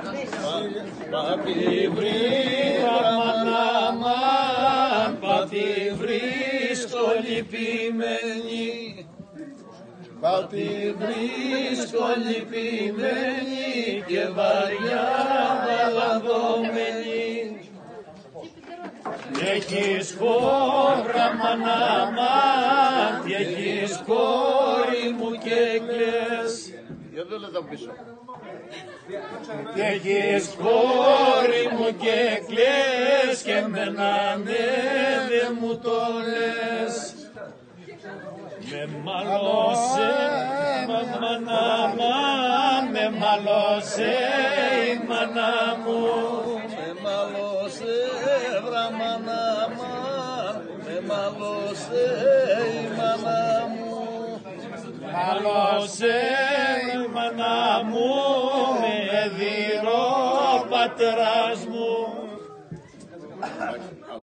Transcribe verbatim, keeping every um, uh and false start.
Πατιβρή-Ραμανάμαν, πατιβρή-σκολυπημένη, πατιβρή-σκολυπημένη και βαριά βαλαδωμένη. Τι έχεις κόβρα μανάμαν, τι έχεις κόρη μου και κλαις. Για δύο λεπτά πίσω. Τι έχεις κόρη μου και κλαις και εμένα ναι δε μου το λες. Με μαλώσε μανάμαν, με μαλώσε η μάνα μου. Με μαλώσε βραμανάμαν, με μαλώσε η μάνα μου. Μαλώσε η μάνα μου, με έδιρε ο πατέρας μου.